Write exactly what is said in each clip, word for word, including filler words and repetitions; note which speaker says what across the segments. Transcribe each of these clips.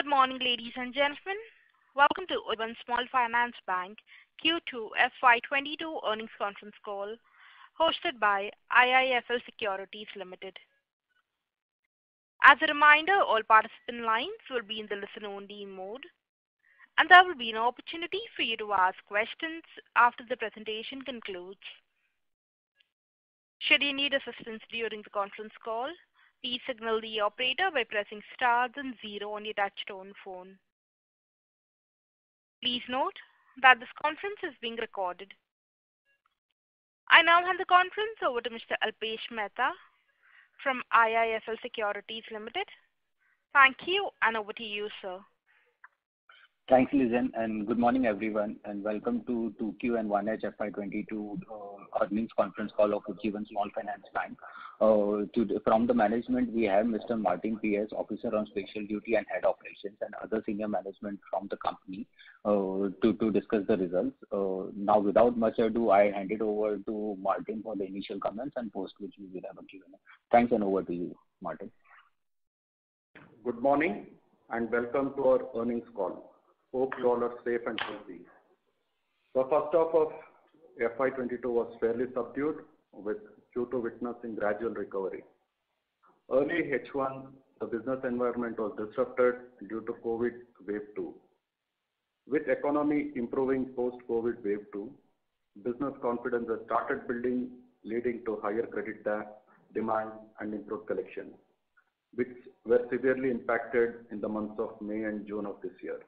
Speaker 1: Good morning, ladies and gentlemen. Welcome to Ujjivan Small Finance Bank Q two F Y twenty-two earnings conference call hosted by I I F L Securities Limited. As a reminder, all participant lines will be in the listen-only mode, and there will be an opportunity for you to ask questions after the presentation concludes. Should you need assistance during the conference call, please signal the operator by pressing star then zero on your touchtone phone. Please note that this conference is being recorded. I now hand the conference over to Mister Alpesh Mehta from I I F L Securities Limited. Thank you, and over to you, sir.
Speaker 2: Thanks, Lizen, and good morning, everyone, and welcome to two Q and one H F Y twenty-two uh, earnings conference call of Ujjivan Small Finance Bank. Uh, to, from the management, we have Mister Martin P S, Officer on Special Duty and Head Operations, and other senior management from the company uh, to, to discuss the results. Uh, now, without much ado, I hand it over to Martin for the initial comments, and post which we will have a Q and A. Thanks, and over to you, Martin.
Speaker 3: Good morning, and welcome to our earnings call. Hope you all are safe and healthy. The first half of F Y twenty-two was fairly subdued, with Q two witnessing gradual recovery. Early H one, the business environment was disrupted due to COVID wave two. With economy improving post-COVID wave two, business confidence has started building, leading to higher credit demand and improved collection, which were severely impacted in the months of May and June of this year.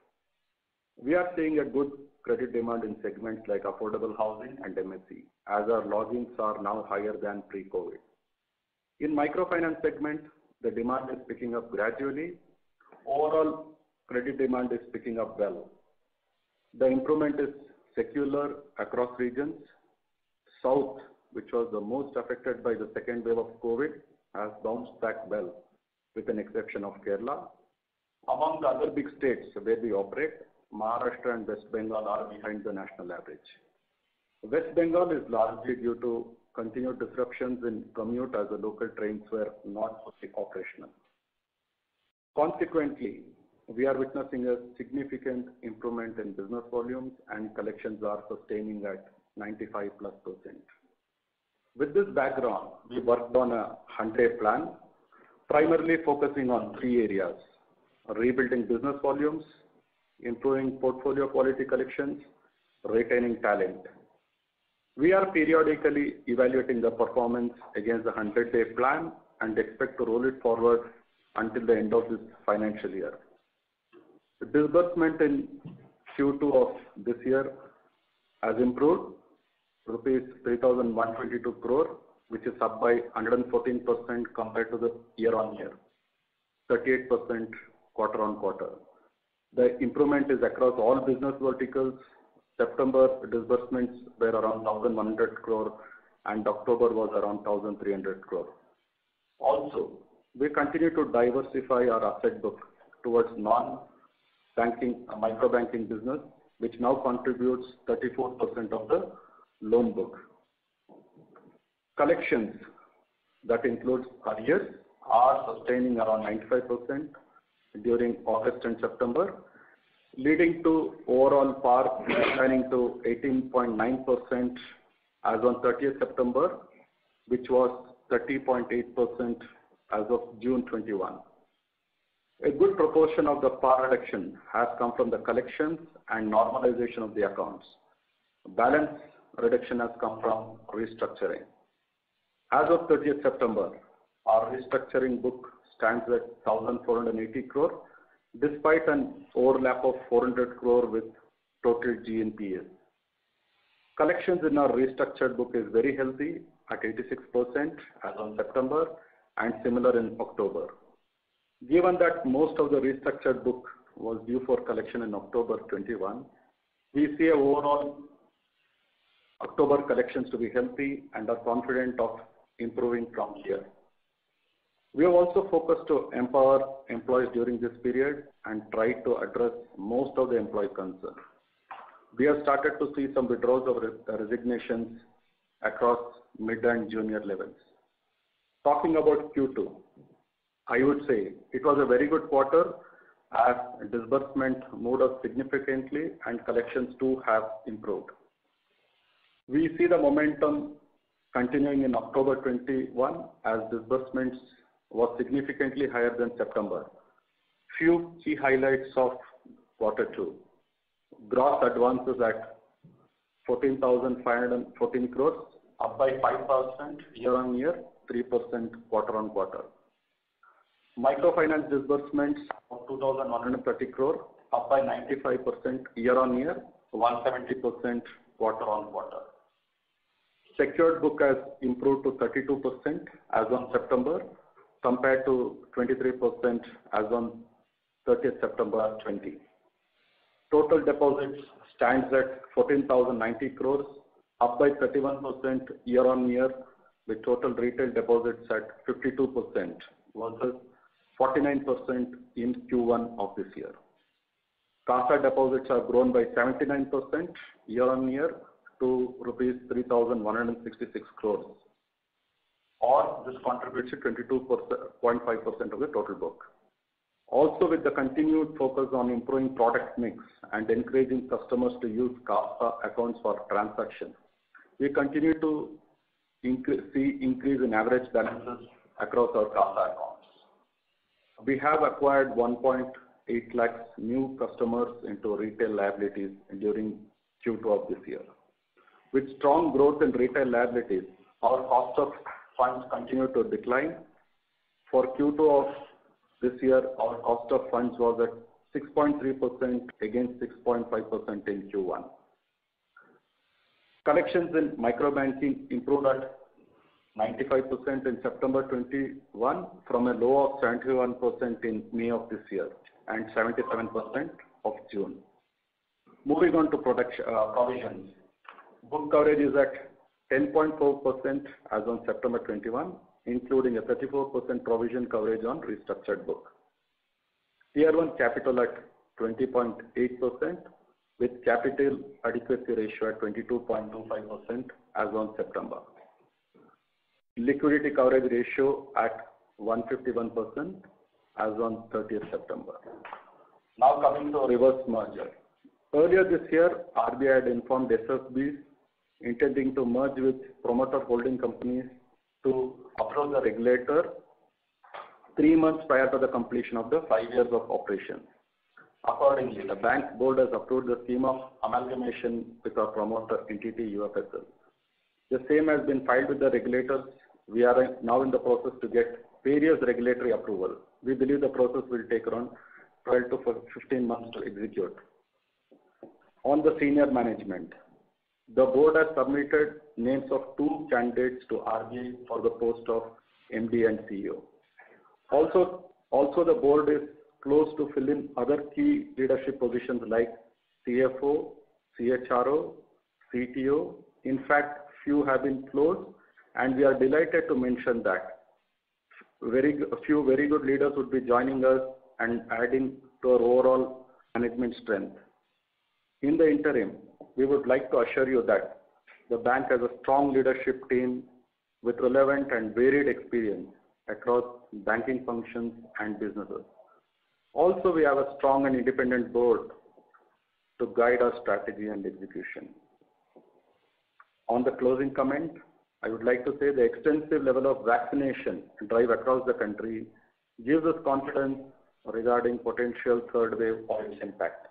Speaker 3: We are seeing a good credit demand in segments like affordable housing and M S E, as our logins are now higher than pre-COVID. In microfinance segment, the demand is picking up gradually. Overall, credit demand is picking up well. The improvement is secular across regions. South, which was the most affected by the second wave of COVID, has bounced back well, with an exception of Kerala. Among the other big states where we operate, Maharashtra and West Bengal are behind the national average. West Bengal is largely due to continued disruptions in commute as the local trains were not fully operational. Consequently, we are witnessing a significant improvement in business volumes, and collections are sustaining at ninety-five plus percent. With this background, we worked on a one-day plan, primarily focusing on three areas: rebuilding business volumes, improving portfolio quality collections, retaining talent. We are periodically evaluating the performance against the hundred-day plan and expect to roll it forward until the end of this financial year. The disbursement in Q two of this year has improved, rupees three thousand one hundred twenty-two crore, which is up by one hundred fourteen percent compared to the year-on-year, thirty-eight percent quarter-on-quarter. The improvement is across all business verticals. September disbursements were around one thousand one hundred crore and October was around one thousand three hundred crore. Also, we continue to diversify our asset book towards non-banking, uh, micro-banking business, which now contributes thirty-four percent of the loan book. Collections, that includes arrears, are sustaining around ninety-five percent during August and September, leading to overall P A R declining to eighteen point nine percent as on thirtieth September, which was thirty point eight percent as of June twenty-one. A good proportion of the P A R reduction has come from the collections and normalization of the accounts. Balance reduction has come from restructuring. As of thirtieth September, our restructuring book stands at one thousand four hundred eighty crore, despite an overlap of four hundred crore with total G N P A. Collections in our restructured book is very healthy at eighty-six percent as on September and similar in October. Given that most of the restructured book was due for collection in October twenty-one, we see overall October collections to be healthy and are confident of improving from here. We have also focused to empower employees during this period and try to address most of the employee concerns. We have started to see some withdrawals of resignations across mid and junior levels. Talking about Q two, I would say it was a very good quarter as disbursement moved up significantly and collections too have improved. We see the momentum continuing in October twenty-one as disbursements was significantly higher than September. Few key highlights of quarter two. Gross advances at fourteen thousand five hundred fourteen crores, up by five percent year-on-year, three percent quarter-on-quarter. Microfinance disbursements of two thousand one hundred thirty crore, up by ninety-five percent year-on-year, one hundred seventy percent quarter-on-quarter. Secured book has improved to thirty-two percent as on September, compared to twenty-three percent as on thirtieth September twenty. Total deposits stands at fourteen thousand ninety crores, up by thirty-one percent year-on-year, with total retail deposits at fifty-two percent versus forty-nine percent in Q one of this year. CASA deposits have grown by seventy-nine percent year-on-year to rupees three thousand one hundred sixty-six crores, or this contributes to twenty-two point five percent of the total book. Also, with the continued focus on improving product mix and encouraging customers to use CASA accounts for transactions, we continue to increase, see increase in average balances across our CASA accounts. We have acquired one point eight lakhs new customers into retail liabilities during Q two of this year. With strong growth in retail liabilities, our cost of funds continue to decline. For Q two of this year, our cost of funds was at six point three percent against six point five percent in Q one. Collections in microbanking improved at ninety-five percent in September twenty-one from a low of seventy-one percent in May of this year and seventy-seven percent of June. Moving on to production, uh, provisions. Book coverage is at ten point four percent as on September twenty-one, including a thirty-four percent provision coverage on restructured book. Tier one capital at twenty point eight percent with capital adequacy ratio at twenty-two point two five percent as on September. Liquidity coverage ratio at one hundred fifty-one percent as on thirtieth September. Now coming to reverse merger. Earlier this year, R B I had informed S F Bs intending to merge with promoter holding companies to approach the regulator three months prior to the completion of the five years of operation. Accordingly, the bank board has approved the scheme of amalgamation with our promoter entity U F S L. The same has been filed with the regulators. We are now in the process to get various regulatory approval. We believe the process will take around twelve to fifteen months to execute. On the senior management, the board has submitted names of two candidates to R B I for the post of M D and C E O. Also, also the board is close to fill in other key leadership positions like C F O, C H R O, C T O. In fact, few have been closed, and we are delighted to mention that very a few very good leaders would be joining us and adding to our overall management strength. In the interim, we would like to assure you that the bank has a strong leadership team with relevant and varied experience across banking functions and businesses. Also, we have a strong and independent board to guide our strategy and execution. On the closing comment, I would like to say the extensive level of vaccination drive across the country gives us confidence regarding potential third wave or its impact.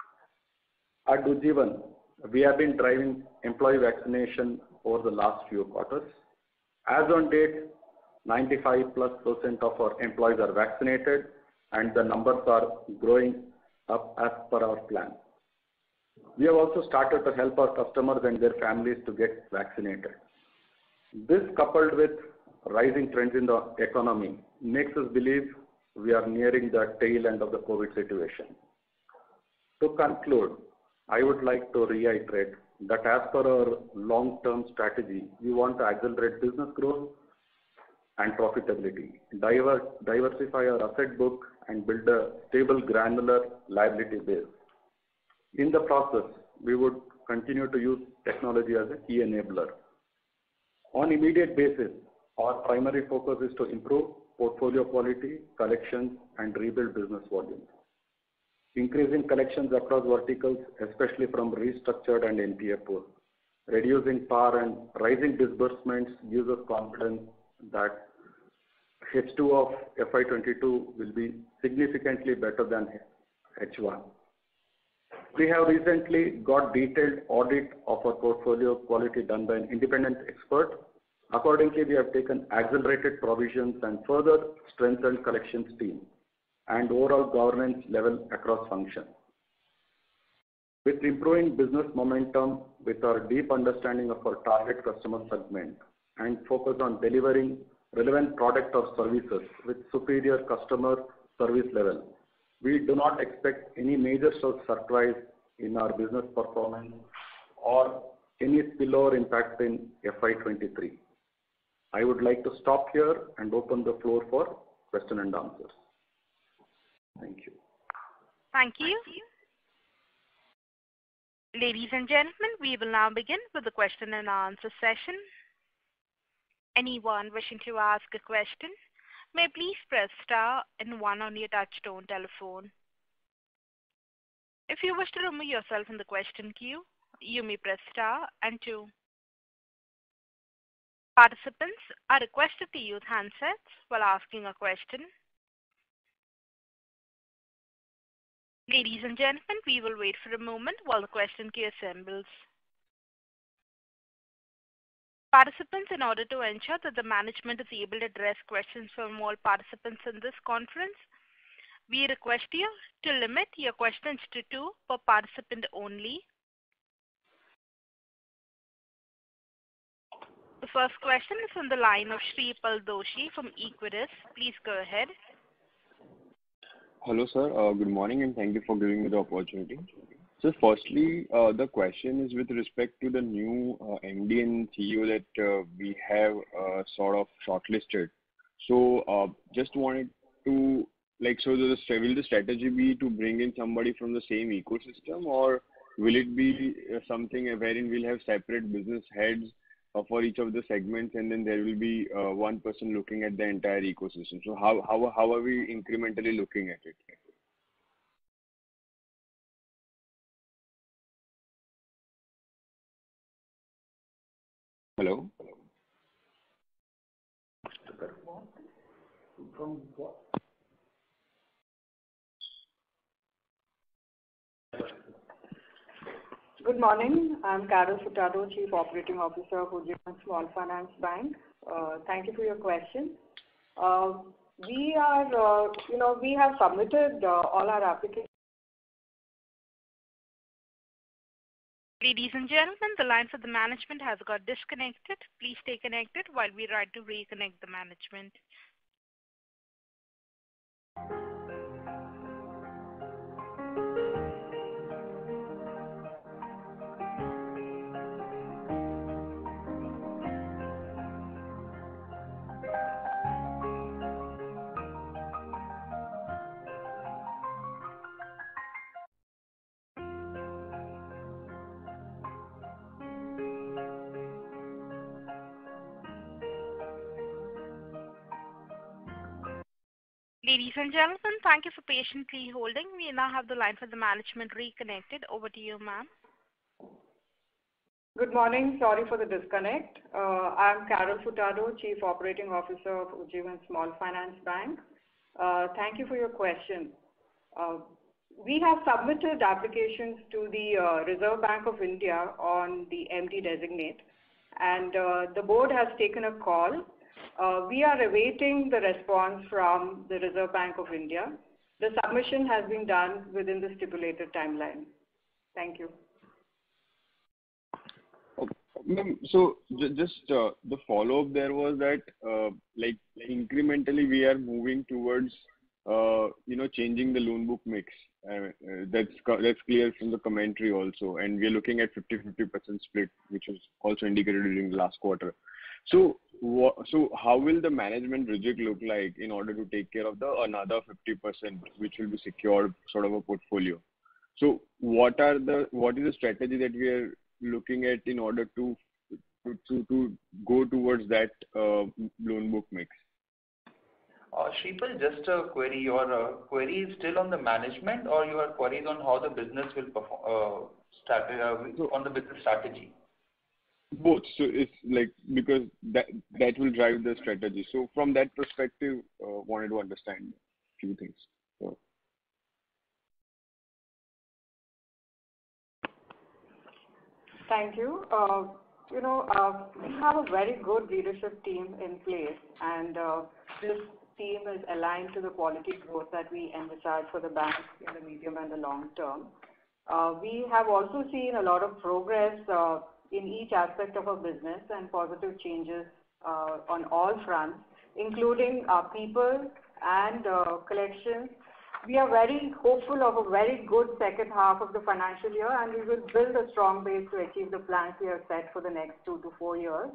Speaker 3: At Ujjivan, we have been driving employee vaccination over the last few quarters. As on date, ninety-five plus percent of our employees are vaccinated, and the numbers are growing up as per our plan. We have also started to help our customers and their families to get vaccinated. This, coupled with rising trends in the economy, makes us believe we are nearing the tail end of the COVID situation. To conclude, I would like to reiterate that as per our long-term strategy, we want to accelerate business growth and profitability, diver, diversify our asset book, and build a stable granular liability base. In the process, we would continue to use technology as a key enabler. On immediate basis, our primary focus is to improve portfolio quality, collections, and rebuild business volumes. increasing collections across verticals, especially from restructured and N P A pool. Reducing P A R and rising disbursements gives us confidence that H two of F Y twenty-two will be significantly better than H one. We have recently got detailed audit of our portfolio quality done by an independent expert. Accordingly, we have taken accelerated provisions and further strengthened collections team and overall governance level across functions. With improving business momentum, with our deep understanding of our target customer segment and focus on delivering relevant product or services with superior customer service level, we do not expect any major surprise in our business performance or any spillover impact in F Y twenty-three. I would like to stop here and open the floor for question and answers. Thank you.
Speaker 1: Thank you. Ladies and gentlemen, we will now begin with the question and answer session. Anyone wishing to ask a question may please press star and one on your touchtone telephone. If you wish to remove yourself from the question queue, you may press star and two. Participants are requested to use handsets while asking a question. Ladies and gentlemen, we will wait for a moment while the question queue assembles. Participants, in order to ensure that the management is able to address questions from all participants in this conference, we request you to limit your questions to two per participant only. The first question is on the line of Shreepal Doshi from Equirus. Please go ahead.
Speaker 4: Hello, sir. Uh, good morning, and thank you for giving me the opportunity. So firstly, uh, the question is with respect to the new uh, M D and C E O that uh, we have uh, sort of shortlisted. So uh, just wanted to, like, so the, will the strategy be to bring in somebody from the same ecosystem, or will it be uh, something wherein we'll have separate business heads uh, for each of the segments, and then there will be uh, one person looking at the entire ecosystem? So how, how, how are we incrementally looking at it? Hello?
Speaker 3: From what?
Speaker 5: Good morning. I'm Carol Furtado, Chief Operating Officer of Ujjivan Small Finance Bank. Uh, thank you for your question. Uh, we are, uh, you know, we have submitted uh, all our applications.
Speaker 1: Ladies and gentlemen, the line for the management has got disconnected. Please stay connected while we try to reconnect the management. Ladies and gentlemen, thank you for patiently holding. We now have the line for the management reconnected. Over to you, ma'am.
Speaker 5: Good morning. Sorry for the disconnect. Uh, I'm Carol Furtado, Chief Operating Officer of Ujjivan Small Finance Bank. Uh, thank you for your question. Uh, we have submitted applications to the uh, Reserve Bank of India on the M D designate, and uh, the board has taken a call. Uh, we are awaiting the response from the Reserve Bank of India. The submission has been done within the stipulated timeline. Thank you.
Speaker 4: Okay. So just uh, the follow-up there was that, uh, like, incrementally we are moving towards, uh, you know, changing the loan book mix. Uh, uh, that's that's clear from the commentary also, and we are looking at fifty fifty percent split, which was also indicated during the last quarter. So, so how will the management rejig look like in order to take care of the another fifty percent, which will be secured sort of a portfolio? So, what are the what is the strategy that we are looking at in order to to to, to go towards that uh, loan book mix?
Speaker 6: Uh, Shripal, just a query. Your uh, query is still on the management, or your query is on how the business will perform, uh, start, uh,
Speaker 4: So
Speaker 6: on the business strategy?
Speaker 4: both. So it's like because that that will drive the strategy. So from that perspective, uh, wanted to understand a few things. So,
Speaker 5: Thank you. Uh, You know, uh, we have a very good leadership team in place, and uh, this team is aligned to the quality growth that we envisage for the bank in the medium and the long term. Uh, We have also seen a lot of progress uh, in each aspect of our business and positive changes uh, on all fronts, including our people and uh, collections. We are very hopeful of a very good second half of the financial year, and we will build a strong base to achieve the plans we have set for the next two to four years.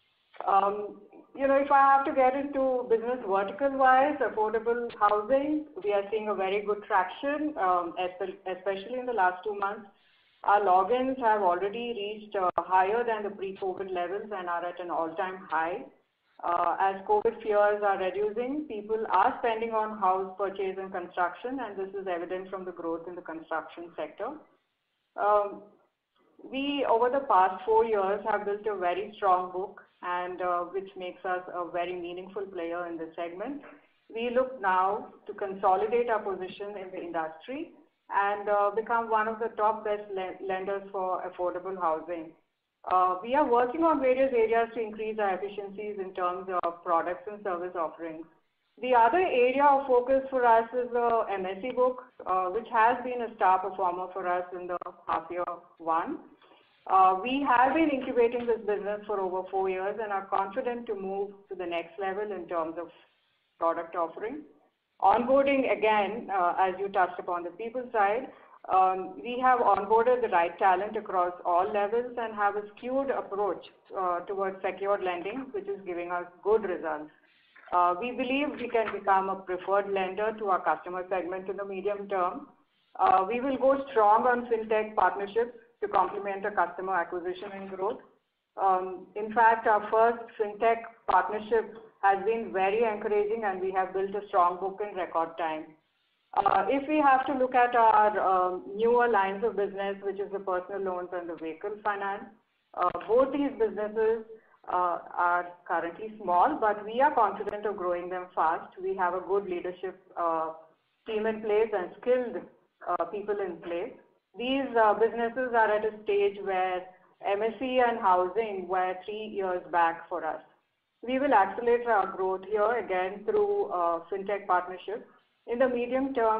Speaker 5: Um, You know, if I have to get into business vertical-wise, affordable housing, we are seeing a very good traction, um, espe- especially in the last two months. Our logins have already reached uh, higher than the pre-COVID levels and are at an all-time high. Uh, As COVID fears are reducing, people are spending on house purchase and construction, and this is evident from the growth in the construction sector. Um, We, over the past four years, have built a very strong book, and uh, which makes us a very meaningful player in this segment. We look now to consolidate our position in the industry and uh, become one of the top best le- lenders for affordable housing. Uh, We are working on various areas to increase our efficiencies in terms of products and service offerings. The other area of focus for us is the M S E book, uh, which has been a star performer for us in the half year one. Uh, We have been incubating this business for over four years and are confident to move to the next level in terms of product offering. Onboarding, again, uh, as you touched upon the people side, um, we have onboarded the right talent across all levels and have a skewed approach uh, towards secured lending, which is giving us good results. Uh, We believe we can become a preferred lender to our customer segment in the medium term. Uh, We will go strong on fintech partnerships to complement our customer acquisition and growth. Um, In fact, our first fintech partnership has been very encouraging, and we have built a strong book in record time. Uh, If we have to look at our um, newer lines of business, which is the personal loans and the vehicle finance, uh, both these businesses uh, are currently small, but we are confident of growing them fast. We have a good leadership uh, team in place and skilled uh, people in place. These uh, businesses are at a stage where M S E and housing were three years back for us. We will accelerate our growth here again through uh, fintech partnerships. In the medium term,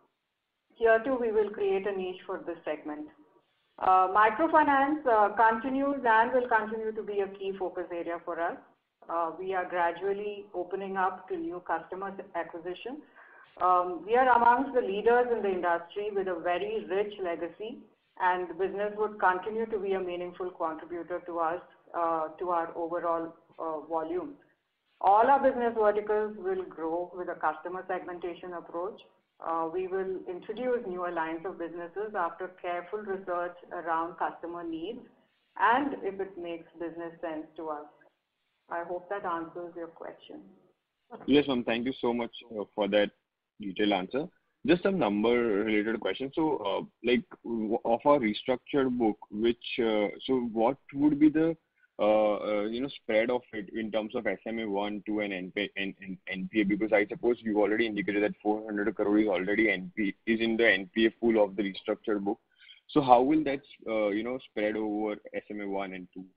Speaker 5: here too we will create a niche for this segment. Uh, Microfinance uh, continues and will continue to be a key focus area for us. Uh, We are gradually opening up to new customer acquisition. Um, We are amongst the leaders in the industry with a very rich legacy, and the business would continue to be a meaningful contributor to us, uh, to our overall uh, volume. All our business verticals will grow with a customer segmentation approach. Uh, We will introduce newer lines of businesses after careful research around customer needs and if it makes business sense to us. I hope that answers your question.
Speaker 4: yes, ma'am. Thank you so much uh, for that detailed answer. Just some number-related question. So, uh, like, w- of our restructured book, which uh, so what would be the uh, uh, you know spread of it in terms of S M A one, two, and N P A? and, and N P A? Because I suppose you already indicated that four hundred crore is already N P is in the N P A pool of the restructured book. So, how will that uh, you know spread over S M A one and two?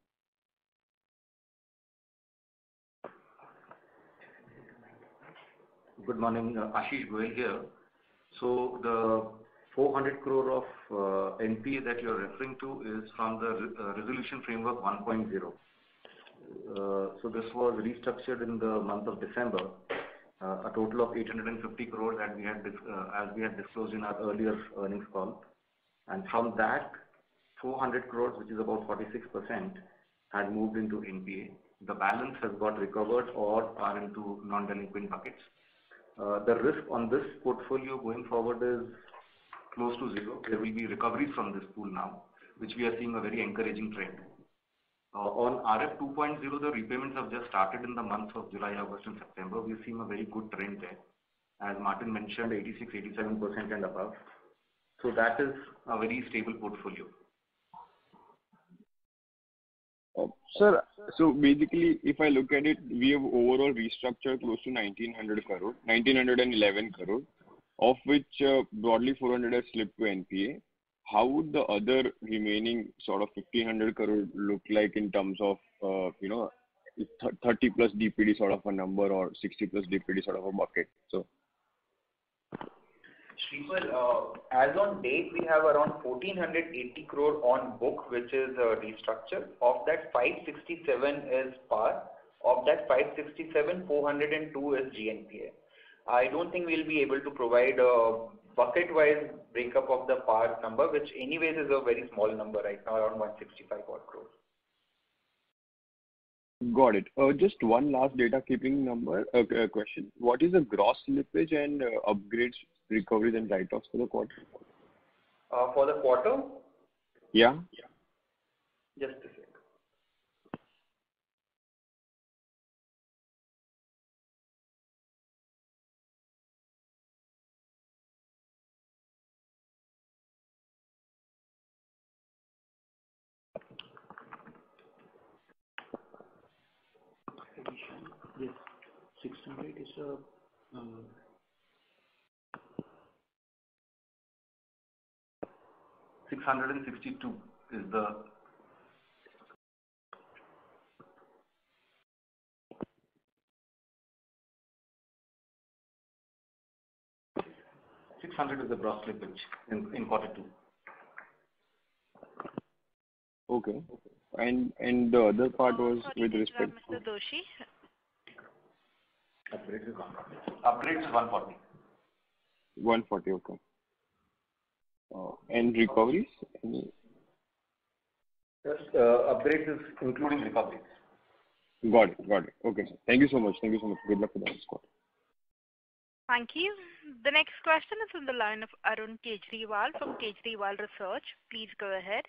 Speaker 7: Good morning, uh, Ashish Goyal here. So the four hundred crore of uh, N P A that you're referring to is from the re- uh, Resolution Framework one point oh. Uh, So this was restructured in the month of December, uh, a total of eight hundred fifty crore that we had, dis- uh, as we had disclosed in our earlier earnings call. And from that, four hundred crores, which is about forty-six percent, had moved into N P A. The balance has got recovered or are into non-delinquent buckets. Uh, The risk on this portfolio going forward is close to zero. There will be recoveries from this pool now, which we are seeing a very encouraging trend. Uh, on R F two point oh, the repayments have just started in the months of July, August, and September. We've seen a very good trend there. As Martin mentioned, eighty-six, eighty-seven percent and above. So that is a very stable portfolio.
Speaker 4: Uh, sir, so basically, if I look at it, we have overall restructured close to nineteen hundred crore, nineteen eleven crore, of which uh, broadly four hundred has slipped to N P A. How would the other remaining sort of fifteen hundred crore look like in terms of, uh, you know, thirty plus D P D sort of a number or sixty plus D P D sort of a bucket? So,
Speaker 6: Shripal, uh, as on date, we have around one thousand four hundred eighty crore on book, which is uh, restructured. Of that, five sixty-seven is par. Of that five sixty-seven, four hundred two is G N P A. I don't think we'll be able to provide a bucket-wise breakup of the par number, which anyways is a very small number right now, around one hundred sixty-five odd crore.
Speaker 4: got it. Uh, just one last data keeping number uh, uh, question. What is the gross slippage and uh, upgrades, recoveries and write-offs for the quarter?
Speaker 6: Uh, for the quarter?
Speaker 4: Yeah.
Speaker 6: Just a sec.
Speaker 7: Yes, six hundred is a uh, six hundred sixty-two is the six hundred is the gross slippage in, in quarter two.
Speaker 4: Okay. And and the other part was
Speaker 1: Sorry
Speaker 4: with
Speaker 1: to
Speaker 4: respect
Speaker 1: interrupt, Mister Doshi.
Speaker 7: Upgrades is one forty. Upgrades is one forty.
Speaker 4: one forty, okay. Uh, and recoveries? Any?
Speaker 7: Yes, uh, upgrades is including recoveries.
Speaker 4: Got it, got it. Okay, sir. Thank you so much. Thank you so much. Good luck for the next quarter.
Speaker 1: Thank you. The next question is on the line of Arun Kejriwal from Kejriwal Research. Please go ahead.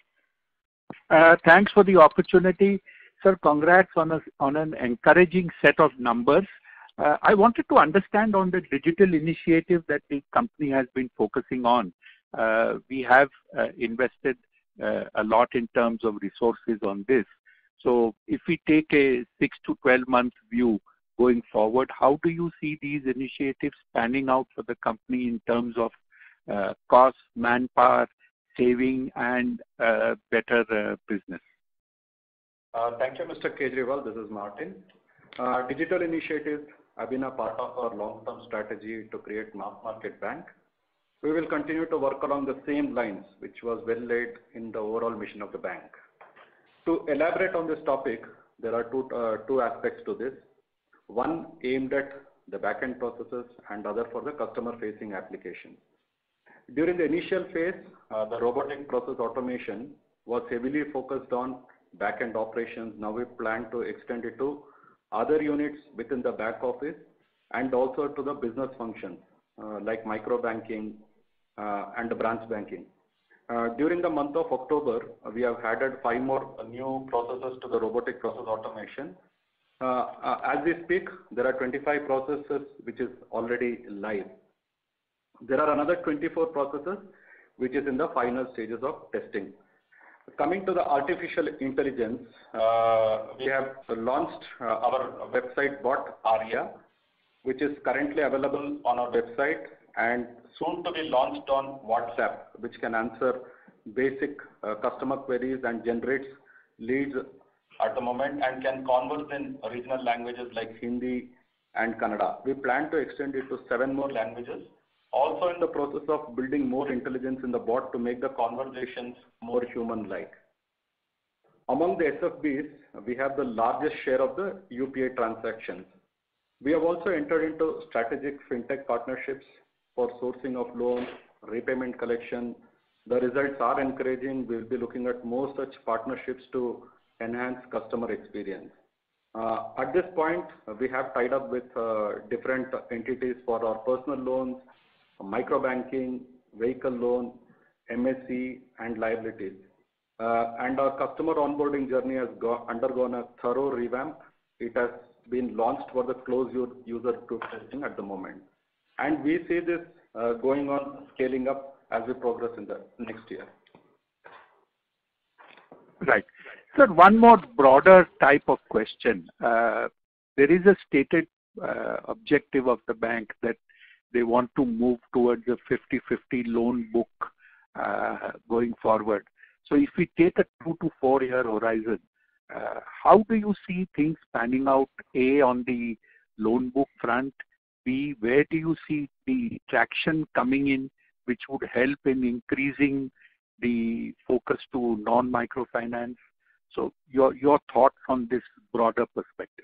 Speaker 8: Uh, thanks for the opportunity. Sir, congrats on, a, on an encouraging set of numbers. Uh, I wanted to understand on the digital initiative that the company has been focusing on. Uh, we have uh, invested uh, a lot in terms of resources on this. So if we take a six to twelve month view going forward, how do you see these initiatives panning out for the company in terms of uh, cost, manpower, saving, and uh, better uh, business?
Speaker 3: Uh, thank you, Mister Kejriwal. This is Martin. Uh, digital initiatives have been a part of our long-term strategy to create mass market bank. We will continue to work along the same lines, which was well laid in the overall mission of the bank. To elaborate on this topic, there are two, uh, two aspects to this. One aimed at the back-end processes and other for the customer-facing applications. During the initial phase, uh, the robotic process automation was heavily focused on back-end operations. Now we plan to extend it to other units within the back office and also to the business functions uh, like micro banking uh, and the branch banking. Uh, during the month of October, uh, we have added five more uh, new processes to the robotic process automation. Uh, uh, as we speak, there are twenty-five processes which is already live. There are another twenty-four processes which is in the final stages of testing. Coming to the artificial intelligence, uh, we have launched uh, our website bot Arya, which is currently available on our website and soon to be launched on WhatsApp, which can answer basic uh, customer queries and generates leads at the moment and can converse in regional languages like Hindi and Kannada. We plan to extend it to seven more languages. Also in the process of building more intelligence in the bot to make the conversations more human-like. Among the S F Bs, we have the largest share of the U P I transactions. We have also entered into strategic fintech partnerships for sourcing of loans, repayment collection. The results are encouraging. We'll be looking at more such partnerships to enhance customer experience. Uh, at this point, we have tied up with uh, different entities for our personal loans, micro banking, vehicle loan, M S C, and liabilities. Uh, and our customer onboarding journey has go, undergone a thorough revamp. It has been launched for the closed user group testing at the moment. And we see this uh, going on scaling up as we progress in the next year.
Speaker 8: Right. Sir, one more broader type of question. Uh, there is a stated uh, objective of the bank that they want to move towards a fifty fifty loan book uh, going forward. So if we take a two to four year horizon, uh, how do you see things panning out, A, on the loan book front, B, where do you see the traction coming in which would help in increasing the focus to non-microfinance? So your, your thoughts on this broader perspective.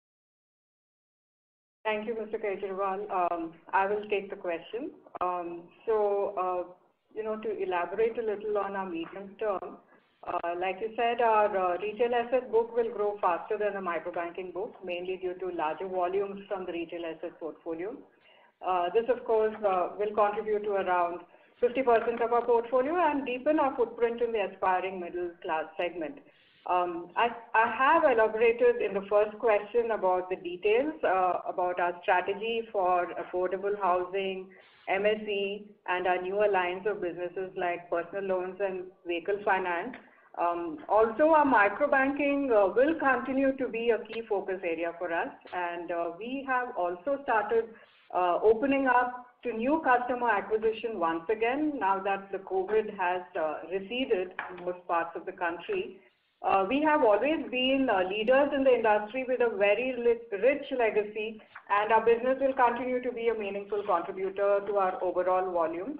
Speaker 5: Thank you, Mister Kejriwal. Um, I will take the question. Um, so, uh, you know, to elaborate a little on our medium term, uh, like you said, our uh, retail asset book will grow faster than the microbanking book, mainly due to larger volumes from the retail asset portfolio. Uh, this, of course, uh, will contribute to around fifty percent of our portfolio and deepen our footprint in the aspiring middle class segment. Um, I, I have elaborated in the first question about the details uh, about our strategy for affordable housing, M S E, and our newer lines of businesses like personal loans and vehicle finance. Um, also, our microbanking uh, will continue to be a key focus area for us, and uh, we have also started uh, opening up to new customer acquisition once again, now that the COVID has uh, receded in most parts of the country. Uh, we have always been uh, leaders in the industry with a very rich legacy, and our business will continue to be a meaningful contributor to our overall volume.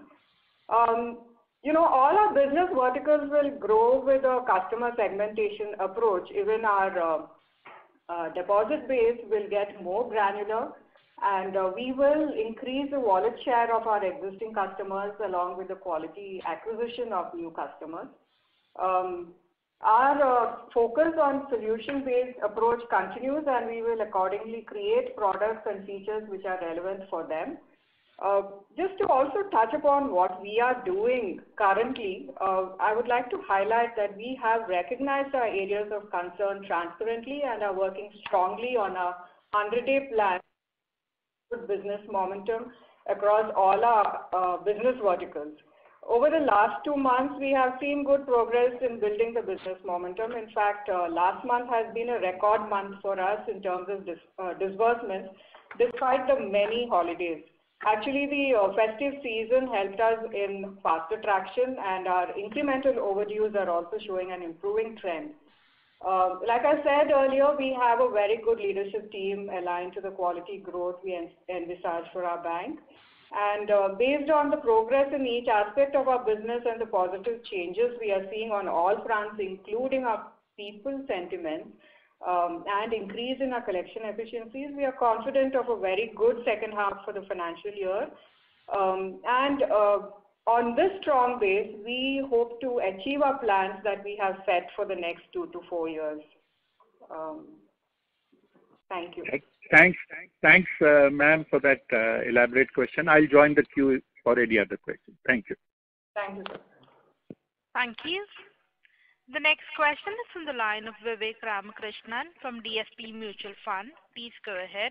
Speaker 5: Um, you know, all our business verticals will grow with a customer segmentation approach. Even our uh, uh, deposit base will get more granular, and uh, we will increase the wallet share of our existing customers along with the quality acquisition of new customers. Um, Our uh, focus on solution-based approach continues, and we will accordingly create products and features which are relevant for them. Uh, just to also touch upon what we are doing currently, uh, I would like to highlight that we have recognized our areas of concern transparently and are working strongly on a hundred-day plan with business momentum across all our uh, business verticals. Over the last two months, we have seen good progress in building the business momentum. In fact, uh, last month has been a record month for us in terms of dis uh, disbursements, despite the many holidays. Actually, the uh, festive season helped us in faster traction, and our incremental overdues are also showing an improving trend. Uh, like I said earlier, we have a very good leadership team aligned to the quality growth we en envisage for our bank. And uh, based on the progress in each aspect of our business and the positive changes we are seeing on all fronts, including our people sentiment um, and increase in our collection efficiencies, we are confident of a very good second half for the financial year. Um, and uh, on this strong base, we hope to achieve our plans that we have set for the next two to four years. Um, thank you.
Speaker 8: Thanks, thanks, uh, ma'am, for that uh, elaborate question. I'll join the queue for any other questions. Thank you.
Speaker 5: Thank you, sir.
Speaker 1: Thank you. The next question is from the line of Vivek Ramakrishnan from D S P Mutual Fund. Please go ahead.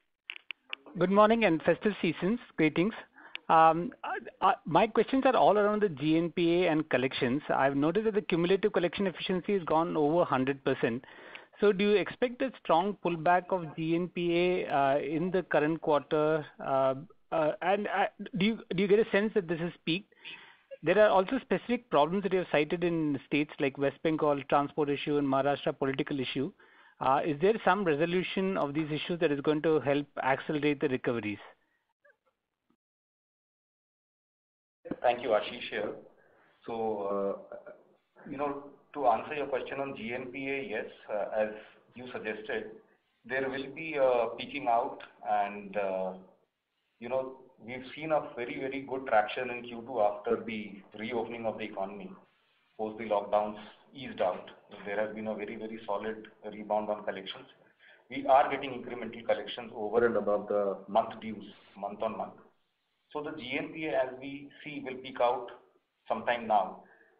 Speaker 9: Good morning and festive seasons. Greetings. Um, uh, my questions are all around the G N P A and collections. I've noticed that the cumulative collection efficiency has gone over one hundred percent. So do you expect a strong pullback of G N P A uh, in the current quarter? Uh, uh, and uh, do you do you get a sense that this has peaked? There are also specific problems that you have cited in states like West Bengal transport issue and Maharashtra political issue. Uh, is there some resolution of these issues that is going to help accelerate the recoveries?
Speaker 7: Thank you, Ashish here. So, uh, you know, to answer your question on G N P A, yes, uh, as you suggested, there will be a peaking out, and uh, you know, we've seen a very, very good traction in Q two after the reopening of the economy. Post the lockdowns eased out, there has been a very, very solid rebound on collections. We are getting incremental collections over and above the month dues, month on month. So the G N P A, as we see, will peak out sometime now.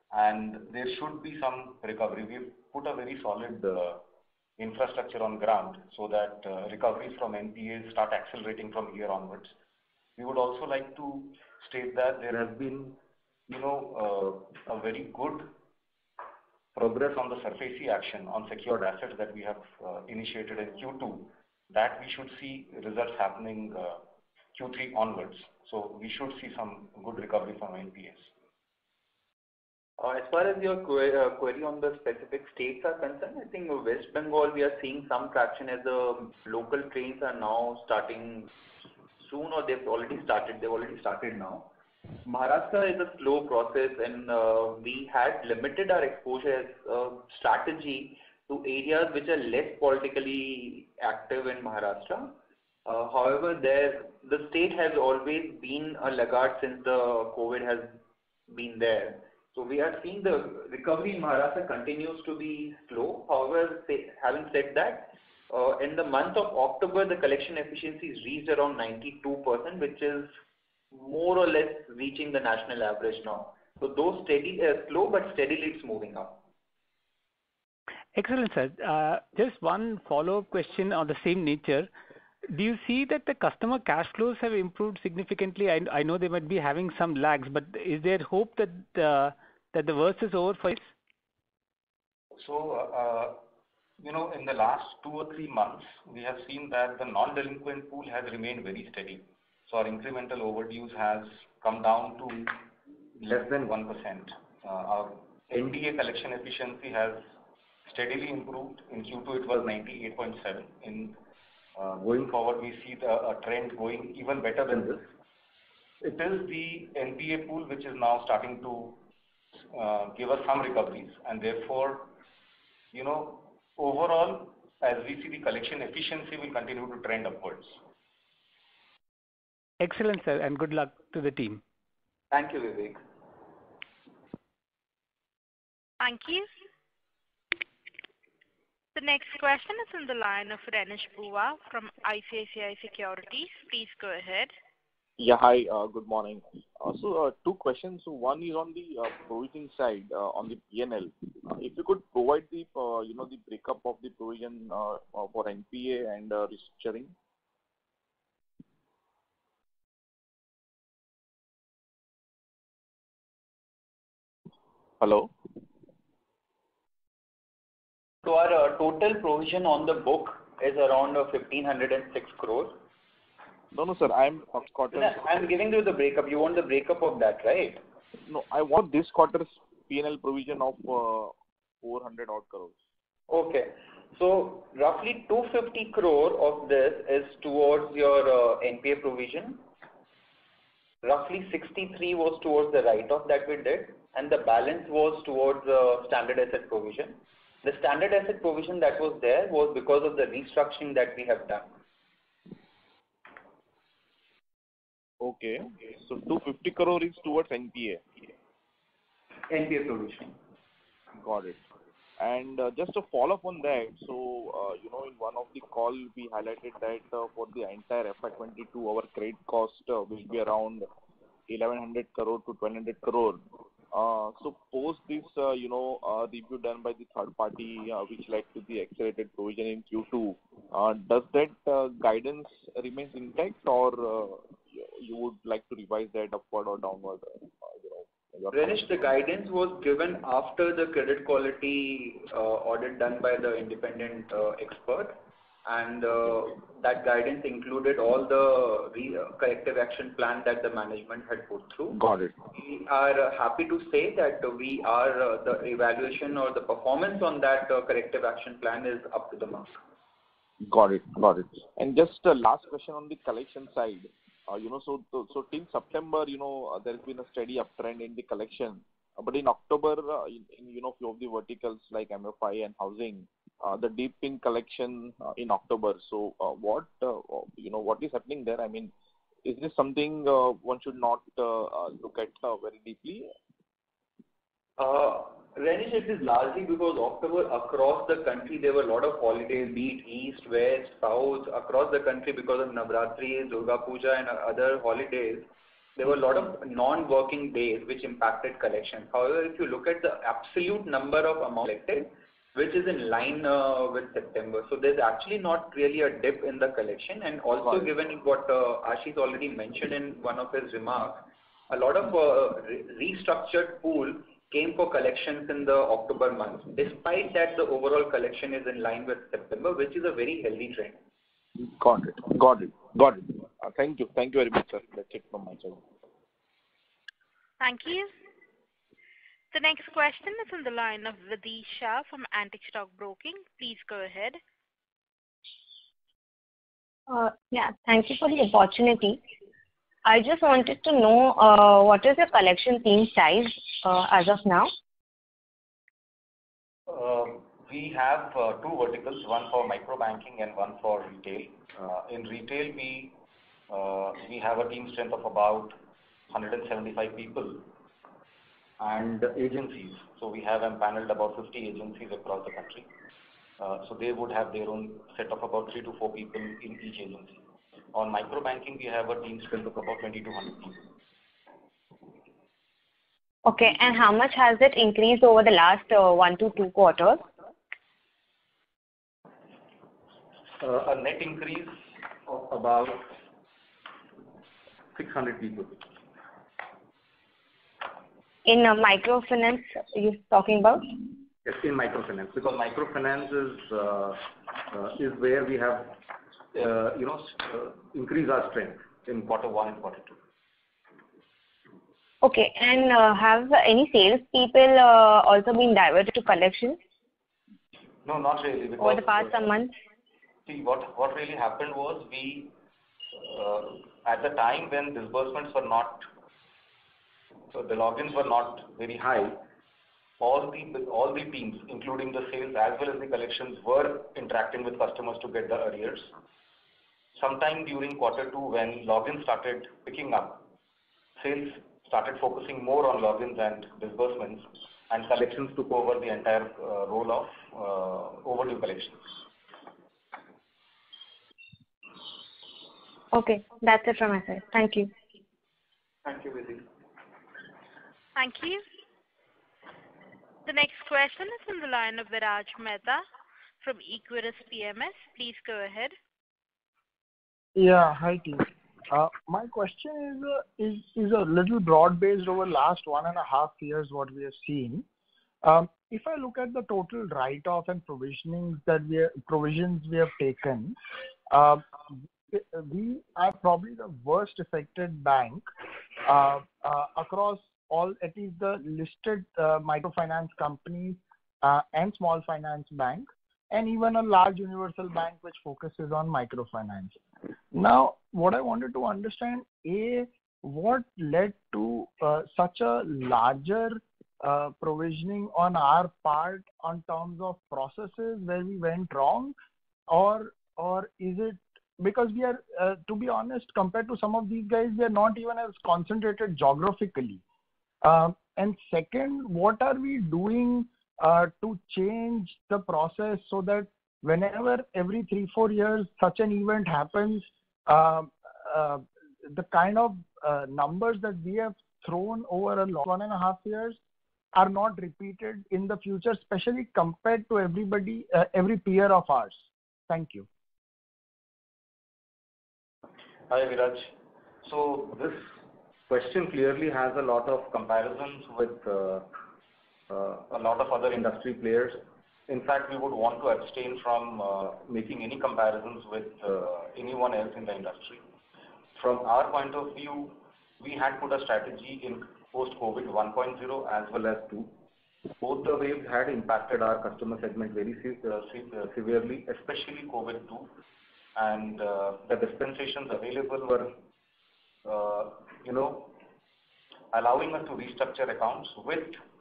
Speaker 7: and there should be some recovery. We've put a very solid uh, infrastructure on ground so that uh, recoveries from N P As start accelerating from here onwards. We would also like to state that there has been, you know, uh, a very good progress on the SARFAESI action on secured assets that we have uh, initiated in Q two, that we should see results happening uh, Q three onwards. So we should see some good recovery from N P As.
Speaker 6: Uh, as far as your que uh, query on the specific states are concerned, I think West Bengal we are seeing some traction as the local trains are now starting soon, or they've already started. They've already started now. Maharashtra is a slow process, and uh, we had limited our exposure as a strategy to areas which are less politically active in Maharashtra. Uh, however, there the state has always been a laggard since the COVID has been there. So we are seeing the recovery in Maharashtra continues to be slow. However, say, having said that, uh, in the month of October, the collection efficiencies reached around ninety-two percent, which is more or less reaching the national average now. So though steady, uh, slow, but steadily it's moving up.
Speaker 9: Excellent, sir. Uh, just one follow-up question on the same nature. Do you see that the customer cash flows have improved significantly? I, I know they might be having some lags, but is there hope that uh, that the worst is over for us?
Speaker 7: So, uh, you know, in the last two or three months, we have seen that the non-delinquent pool has remained very steady. So our incremental overdues has come down to less than one percent. Uh, our N D A collection efficiency has steadily improved. In Q two, it was ninety-eight point seven. In uh, going forward, we see the a trend going even better than this. It is the N P A pool which is now starting to uh, give us some recoveries, and therefore, you know, overall, as we see the collection efficiency will continue to trend upwards.
Speaker 9: Excellent, sir, and good luck to the team.
Speaker 6: Thank you, Vivek.
Speaker 1: Thank you. The next question is on the line of Renish Bhuva from I C I C I Securities. Please go ahead.
Speaker 10: Yeah, hi, uh, good morning. Uh, so, uh, two questions. So one is on the uh, provision side, uh, on the P and L. Uh, if you could provide the, uh, you know, the breakup of the provision uh, uh, for N P A and uh, restructuring. Hello?
Speaker 6: So our uh, total provision on the book is around uh, fifteen oh six crores.
Speaker 10: No, no, sir. I'm uh, quarter.
Speaker 6: I'm giving you the breakup. You want the breakup of that, right?
Speaker 10: No, I want this quarter's P and L provision of uh, four hundred odd crores.
Speaker 6: Okay. So roughly two hundred fifty crore of this is towards your uh, N P A provision. Roughly sixty-three was towards the write-off that we did, and the balance was towards uh, standard asset provision. The standard asset provision that was there was because of the restructuring that we have done.
Speaker 10: Okay. So two hundred fifty crore is towards N P A.
Speaker 6: N P A provision.
Speaker 10: Got it. And uh, just to follow up on that, so, uh, you know, in one of the call, we highlighted that uh, for the entire F Y twenty-two, our credit cost uh, will be around eleven hundred crore to twelve hundred crore. Uh, so post this, uh, you know, uh, review done by the third party, uh, which led to the accelerated provision in Q two, uh, does that uh, guidance remain intact, or uh, you would like to revise that upward or downward? Uh, you know,
Speaker 6: Renish, the guidance was given after the credit quality uh, audit done by the independent uh, expert, and uh, that guidance included all the re uh, corrective action plan that the management had put through.
Speaker 10: Got it.
Speaker 6: We are uh, happy to say that we are, uh, the evaluation or the performance on that uh, corrective action plan is up to the mark.
Speaker 10: Got it, got it. And just uh, last question on the collection side. Uh, you know, so, so so till September, you know, uh, there has been a steady uptrend in the collection. Uh, but in October, uh, in, in you know few of the verticals like M F I and housing, uh, the dip in collection uh, in October. So uh, what uh, you know what is happening there? I mean, is this something uh, one should not uh, uh, look at uh, very deeply?
Speaker 6: Uh, Renish, it is largely because October across the country there were a lot of holidays, be it east, west, south, across the country because of Navratri, Durga Puja and other holidays. there were a lot of non-working days which impacted collections. However, if you look at the absolute number of amount collected, which is in line uh, with September, so there's actually not really a dip in the collection. And also, given what uh, Ashish already mentioned in one of his remarks, a lot of uh, re restructured pool came for collections in the October month. Despite that, the overall collection is in line with September, which is a very healthy trend.
Speaker 10: Got it. Got it. Got it. Uh, thank you. Thank you very much, sir. That's it from my side.
Speaker 1: Thank you. The next question is on the line of Vidhi Shah from Antique Stock Broking. Please go ahead.
Speaker 11: Uh, yeah, thank you for the opportunity. I just wanted to know uh, what is your collection team size uh, as of now?
Speaker 7: Uh, we have uh, two verticals, one for micro banking and one for retail. Uh, in retail, we uh, we have a team strength of about one hundred seventy-five people, and agencies. So we have empaneled about fifty agencies across the country. Uh, so they would have their own set of about three to four people in each agency. On micro banking, we have a team strength of about twenty-two hundred people.
Speaker 11: Okay, and how much has it increased over the last uh, one to two quarters?
Speaker 7: Uh, a net increase of about six hundred people.
Speaker 11: In uh, microfinance, you're talking about?
Speaker 7: Yes, in microfinance, because microfinance is uh, uh, is where we have uh, you know uh, increased our strength in quarter one and quarter two.
Speaker 11: Okay, and uh, have any sales people uh, also been diverted to collections?
Speaker 7: No, not really. Because,
Speaker 11: over the past some months?
Speaker 7: See, what what really happened was we uh, at the time when disbursements were not, so the logins were not very high. All the all the teams, including the sales as well as the collections, were interacting with customers to get the arrears. Sometime during quarter two, when logins started picking up, sales started focusing more on logins and disbursements, and collections took over the entire uh, role of uh, overdue collections.
Speaker 11: Okay, that's it from my side. Thank you.
Speaker 6: Thank you, Vidhi.
Speaker 1: Thank you. The next question is on the line of Viraj Mehta from Equirus P M S. Please go ahead.
Speaker 12: Yeah, hi team. Uh, my question is uh, is is a little broad based over last one and a half years what we have seen. Um, if I look at the total write off and provisioning that we are, provisions we have taken, uh, we are probably the worst affected bank uh, uh, across all, at least the listed uh, microfinance companies uh, and small finance bank, and even a large universal bank which focuses on microfinance. Now, what I wanted to understand, A, what led to uh, such a larger uh, provisioning on our part on terms of processes where we went wrong, or or is it because we are, uh, to be honest, compared to some of these guys, we are not even as concentrated geographically. Uh, and second, what are we doing uh, to change the process so that whenever every three, four years such an event happens, uh, uh, the kind of uh, numbers that we have thrown over a long one and a half years are not repeated in the future, especially compared to everybody, uh, every peer of ours? Thank you.
Speaker 7: Hi, Viraj. So this question clearly has a lot of comparisons with uh, uh, a lot of other industry players. In fact, we would want to abstain from uh, making any comparisons with uh, anyone else in the industry. From our point of view, we had put a strategy in post-COVID one point oh as well as two. Both the waves had impacted our customer segment very se uh, se uh, severely, especially COVID two. And uh, the dispensations available were, uh, you know, allowing us to restructure accounts with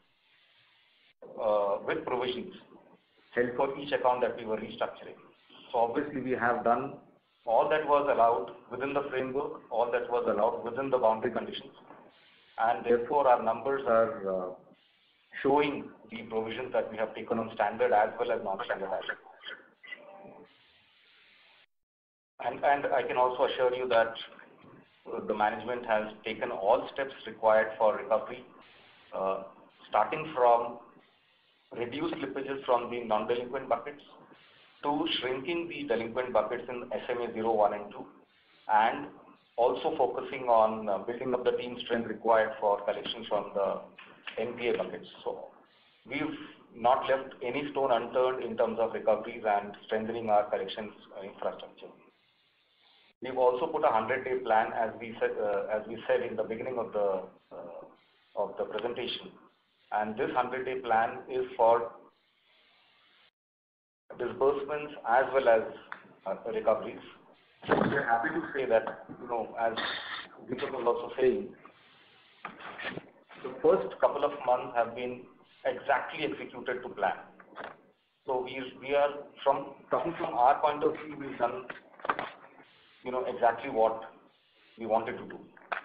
Speaker 7: uh, with provisions held for each account that we were restructuring. So obviously we have done all that was allowed within the framework, all that was allowed within the boundary conditions, and therefore our numbers are uh, showing the provisions that we have taken on standard as well as non-standard assets. And, and I can also assure you that So the management has taken all steps required for recovery, uh, starting from reduced slippages from the non-delinquent buckets to shrinking the delinquent buckets in S M A zero, one and two, and also focusing on uh, building up the team strength required for collections from the N P A buckets. So we've not left any stone unturned in terms of recoveries and strengthening our collections uh, infrastructure. We've also put a hundred-day plan, as we said, uh, as we said in the beginning of the uh, of the presentation, and this hundred-day plan is for disbursements as well as uh, recoveries. We are happy to say that, you know, as Deepak was also saying, the first couple of months have been exactly executed to plan. So we we are from talking from our point of view, we've done, you know, exactly what we wanted to do.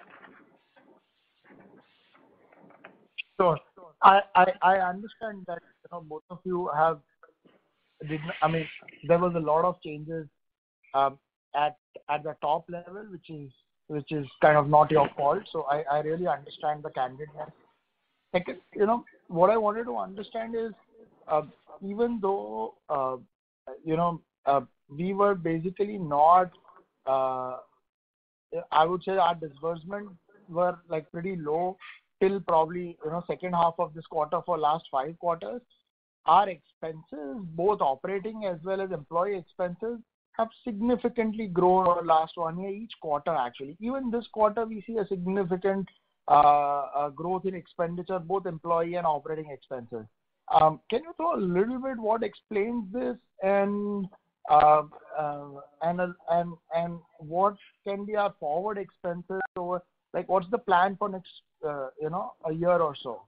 Speaker 12: Sure. I, I, I understand that, you know, both of you have, did, I mean, there was a lot of changes um, at at the top level, which is which is kind of not your fault. So I, I really understand the candidness. Like, you know, what I wanted to understand is, uh, even though, uh, you know, uh, we were basically not, uh, I would say our disbursement were like pretty low till probably, you know, second half of this quarter for last five quarters. Our expenses, both operating as well as employee expenses, have significantly grown over the last one year, each quarter actually. Even this quarter, we see a significant uh, uh, growth in expenditure, both employee and operating expenses. Um, can you throw a little bit what explains this, and uh, uh, and and and what can be our forward expenses over, like what's the plan for next uh, you know a year or so?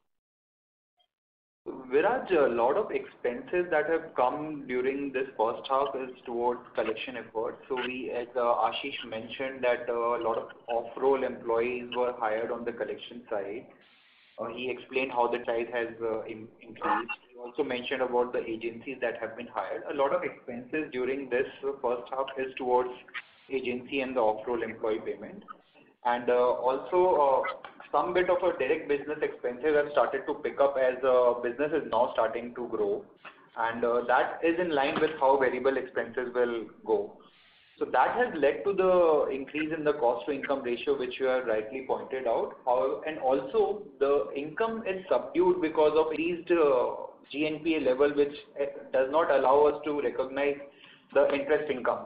Speaker 6: Viraj, a lot of expenses that have come during this first half is towards collection efforts. So we, as uh, Ashish mentioned, that uh, a lot of off-roll employees were hired on the collection side. Uh, he explained how the size has uh, in, increased. He also mentioned about the agencies that have been hired. A lot of expenses during this uh, first half is towards agency and the off-roll employee payment. And uh, also, uh, some bit of a direct business expenses have started to pick up as uh, business is now starting to grow. And uh, that is in line with how variable expenses will go. So that has led to the increase in the cost to income ratio, which you have rightly pointed out. How, and also, the income is subdued because of increased uh, G N P A level, which uh, does not allow us to recognize the interest income.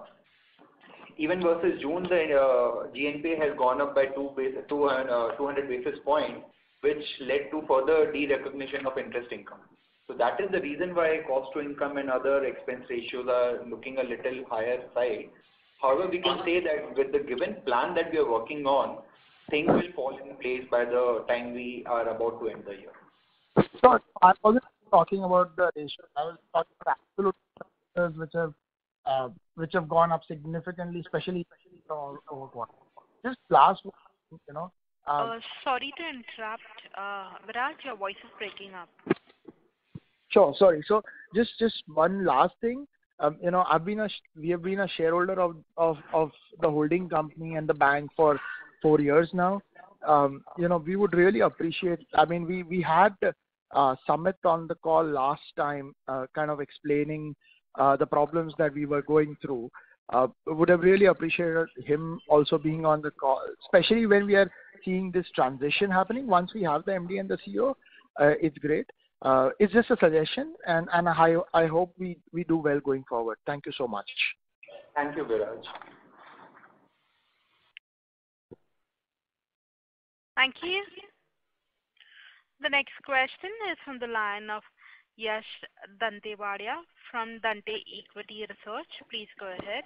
Speaker 6: Even versus June, the uh, G N P A has gone up by two, base, two, uh, two hundred basis points, which led to further de-recognition of interest income. So that is the reason why cost to income and other expense ratios are looking a little higher side. However, we can say that with the given plan that we are working on, things will fall in place by the time we are about to end the year.
Speaker 12: So I wasn't talking about the ratio. I was talking about absolute factors which have uh, which have gone up significantly, especially over quarter. Just last, you know. Um,
Speaker 1: uh, sorry to interrupt, uh, Viraj, your voice is breaking up.
Speaker 12: Sure, sorry. So just just one last thing. Um, you know, I've been a we have been a shareholder of, of, of the holding company and the bank for four years now. Um, you know, we would really appreciate. I mean, we we had uh, Sumit on the call last time, uh, kind of explaining uh, the problems that we were going through. Uh, would have really appreciated him also being on the call, especially when we are seeing this transition happening. Once we have the M D and the C E O, uh, it's great. Uh, it's just a suggestion, and, and I, I hope we, we do well going forward. Thank you so much.
Speaker 6: Thank you, Viraj.
Speaker 1: Thank you. The next question is from the line of Yash Dantewadia from Dante Equity Research. Please go ahead.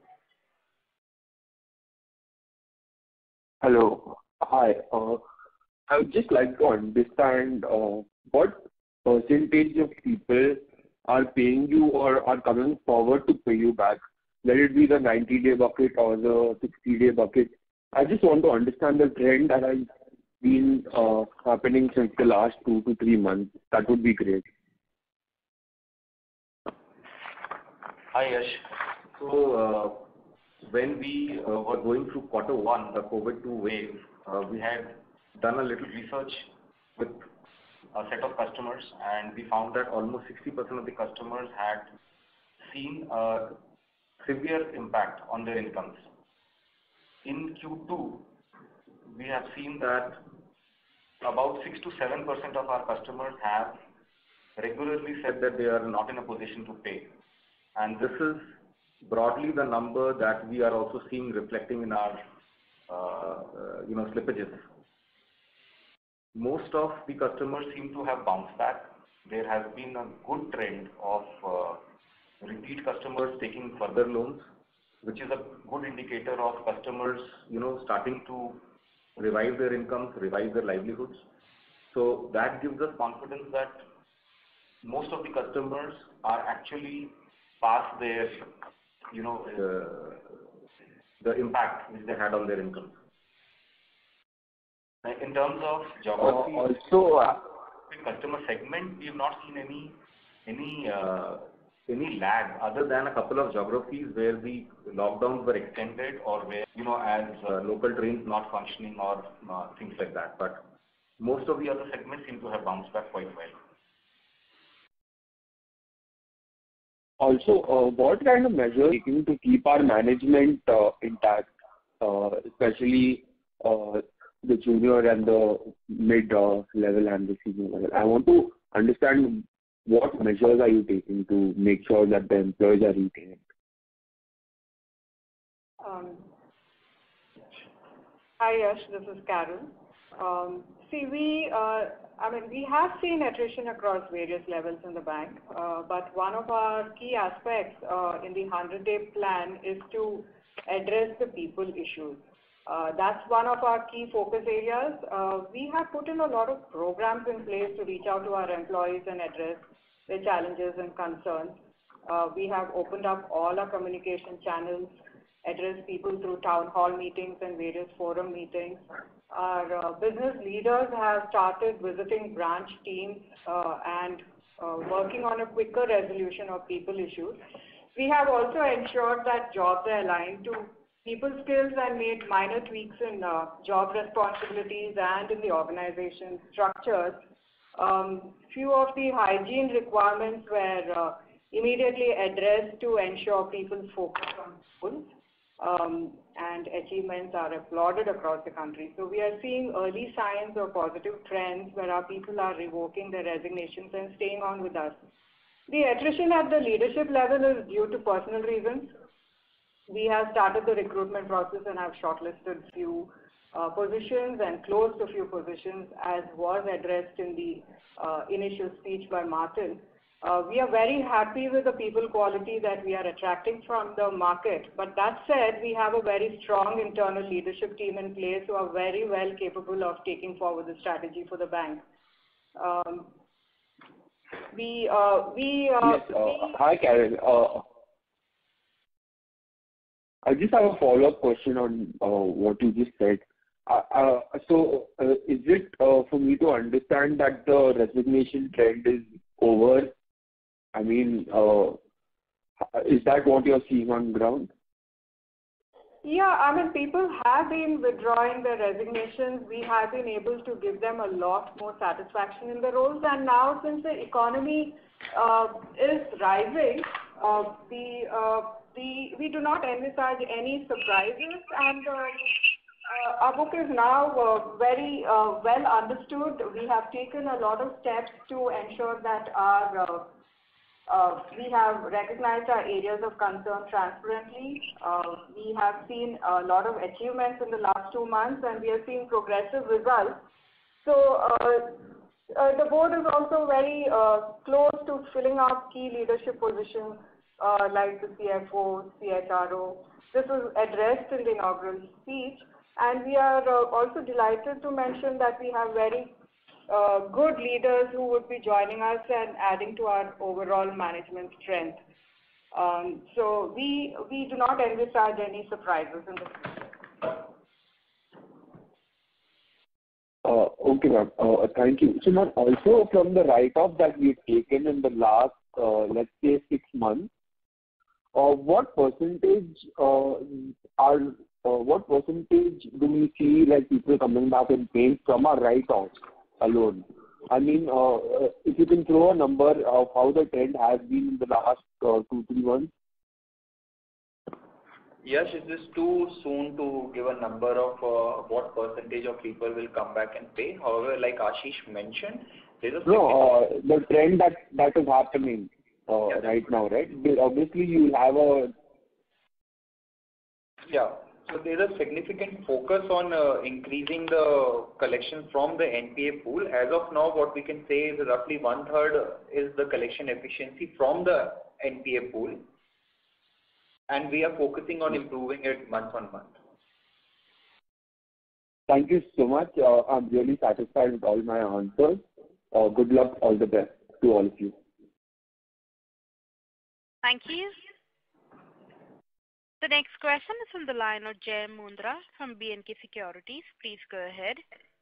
Speaker 4: Hello. Hi. Uh, I would just like to understand uh, what percentage of people are paying you or are coming forward to pay you back, let it be the ninety-day bucket or the sixty-day bucket. I just want to understand the trend that has been uh, happening since the last two to three months. That would be great.
Speaker 6: Hi, Yash. So, uh,
Speaker 7: when we uh, were going through quarter one, the COVID two wave, uh, we had done a little research with a set of customers, and we found that almost sixty percent of the customers had seen a severe impact on their incomes. In Q two, we have seen that about six to seven percent of our customers have regularly said that they are not in a position to pay. And this is broadly the number that we are also seeing reflecting in our uh, uh, you know, slippages. Most of the customers seem to have bounced back. There has been a good trend of uh, repeat customers taking further loans, which is a good indicator of customers, you know, starting to revive their incomes, revive their livelihoods. So that gives us confidence that most of the customers are actually past their, you know, uh, the impact which they had on their income. In terms of geography,
Speaker 2: uh, also uh,
Speaker 7: customer segment, we have not seen any any uh, any lag other than a couple of geographies where the lockdowns were extended or where, you know, as uh, local trains not functioning or uh, things like that. But most of the other segments seem to have bounced back quite well.
Speaker 4: Also, uh, what kind of measures are taking to keep our management uh, intact, uh, especially uh, the junior and the mid uh, level and the senior level? I want to understand what measures are you taking to make sure that the employees are retained?
Speaker 5: Um, hi, Yash. This is Carol. Um, see, we, uh, I mean, we have seen attrition across various levels in the bank, uh, but one of our key aspects uh, in the one hundred day plan is to address the people issues. Uh, that's one of our key focus areas. Uh, we have put in a lot of programs in place to reach out to our employees and address their challenges and concerns. Uh, we have opened up all our communication channels, addressed people through town hall meetings and various forum meetings. Our uh, business leaders have started visiting branch teams uh, and uh, working on a quicker resolution of people issues. We have also ensured that jobs are aligned to people skills and made minor tweaks in uh, job responsibilities and in the organization structures. Um, few of the hygiene requirements were uh, immediately addressed to ensure people focus on schools, um, and achievements are applauded across the country. So we are seeing early signs of positive trends where our people are revoking their resignations and staying on with us. The attrition at the leadership level is due to personal reasons. We have started the recruitment process and have shortlisted few uh, positions and closed a few positions, as was addressed in the uh, initial speech by Martin. Uh, we are very happy with the people quality that we are attracting from the market. But that said, we have a very strong internal leadership team in place who are very well capable of taking forward the strategy for the bank. Um, we, uh, we, uh,
Speaker 4: yes, uh,
Speaker 5: we...
Speaker 4: Hi, Karen. Uh, I just have a follow-up question on uh, what you just said. Uh, uh, so, uh, is it uh, for me to understand that the resignation trend is over? I mean, uh, is that what you're seeing on ground?
Speaker 5: Yeah, I mean, people have been withdrawing their resignations. We have been able to give them a lot more satisfaction in the roles. And now, since the economy uh, is rising, uh, the, uh, the, we do not envisage any surprises. And uh, uh, our book is now uh, very uh, well understood. We have taken a lot of steps to ensure that our uh, Uh, we have recognized our areas of concern transparently. Uh, we have seen a lot of achievements in the last two months and we are seeing progressive results. So uh, uh, the board is also very uh, close to filling up key leadership positions uh, like the C F O, C H R O. This was addressed in the inaugural speech, and we are uh, also delighted to mention that we have very Uh, good leaders who would be joining us and adding to our overall management strength. Um, so we we do not envisage any surprises in the future.
Speaker 4: Uh, okay, ma'am. Uh, thank you. So, ma'am, also from the write-off that we've taken in the last, uh, let's say, six months,
Speaker 13: uh, what percentage uh, are uh, what percentage do we see like people coming back and paying from our write-offs alone? I mean, uh, if you can throw a number of how the trend has been in the last uh, two, three months.
Speaker 6: Yes, it is too soon to give a number of uh, what percentage of people will come back and pay. However, like Ashish mentioned, there is a
Speaker 13: no uh, the trend that that is happening uh, yeah, right now, right? Obviously, you have a
Speaker 6: yeah. So there is a significant focus on uh, increasing the collection from the N P A pool. As of now, what we can say is roughly one third is the collection efficiency from the N P A pool. And we are focusing on improving it month on month.
Speaker 13: Thank you so much. Uh, I'm really satisfied with all my answers. Uh, good luck, all the best to all of you.
Speaker 1: Thank you. The next question is from the line of Jay Mundra from B and K Securities. Please go ahead.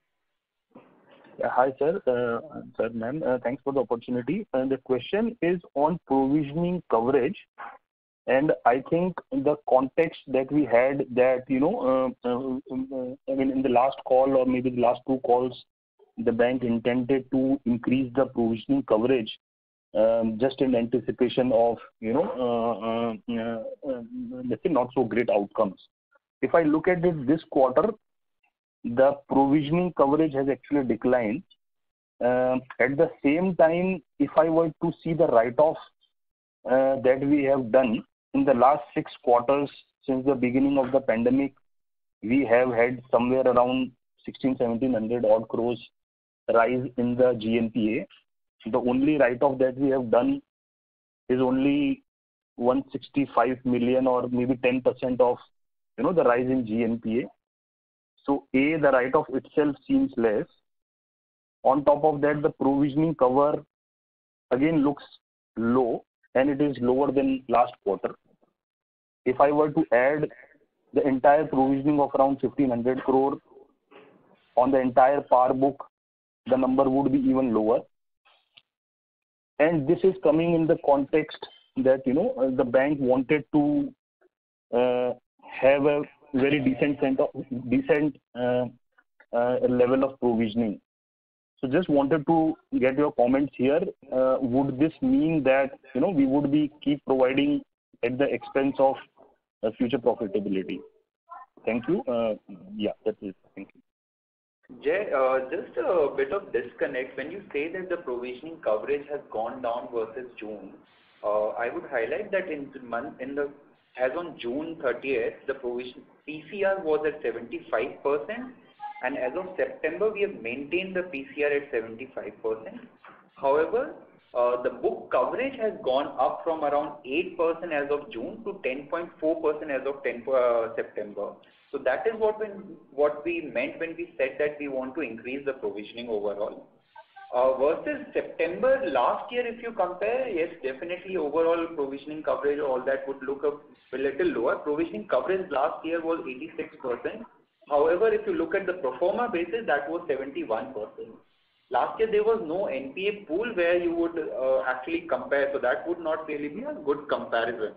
Speaker 14: Yeah, hi, sir. Uh, sir, ma'am, uh, thanks for the opportunity. Uh, the question is on provisioning coverage. And I think in the context that we had that, you know, uh, uh, I mean, in the last call or maybe the last two calls, the bank intended to increase the provisioning coverage um, just in anticipation of, you know, uh, uh, uh, let's say not so great outcomes. If I look at it this quarter, the provisioning coverage has actually declined. Uh, at the same time, if I were to see the write-off uh, that we have done, in the last six quarters since the beginning of the pandemic, we have had somewhere around sixteen, seventeen hundred odd crores rise in the G N P A. The only write-off that we have done is only one hundred sixty-five million or maybe ten percent of, you know, the rise in G N P A. So A, the write-off itself seems less. On top of that, the provisioning cover again looks low, and it is lower than last quarter. If I were to add the entire provisioning of around fifteen hundred crore on the entire par book, the number would be even lower. And this is coming in the context that, you know, the bank wanted to uh, have a very decent, of, decent uh, uh, level of provisioning. So just wanted to get your comments here. Uh, would this mean that, you know, we would be keep providing at the expense of uh, future profitability? Thank you. Uh, yeah, that's it. Thank you.
Speaker 6: Jay, uh, just a bit of disconnect. When you say that the provisioning coverage has gone down versus June, uh, I would highlight that in the month, in the as on June thirtieth, the provision P C R was at seventy-five percent, and as of September, we have maintained the P C R at seventy-five percent. However, uh, the book coverage has gone up from around eight percent as of June to ten point four percent as of September. So that is what, when, what we meant when we said that we want to increase the provisioning overall. Uh, versus September last year, if you compare, yes, definitely overall provisioning coverage, all that would look a, a little lower. Provisioning coverage last year was eighty-six percent. However, if you look at the pro forma basis, that was seventy-one percent. Last year, there was no N P A pool where you would uh, actually compare, so that would not really be a good comparison.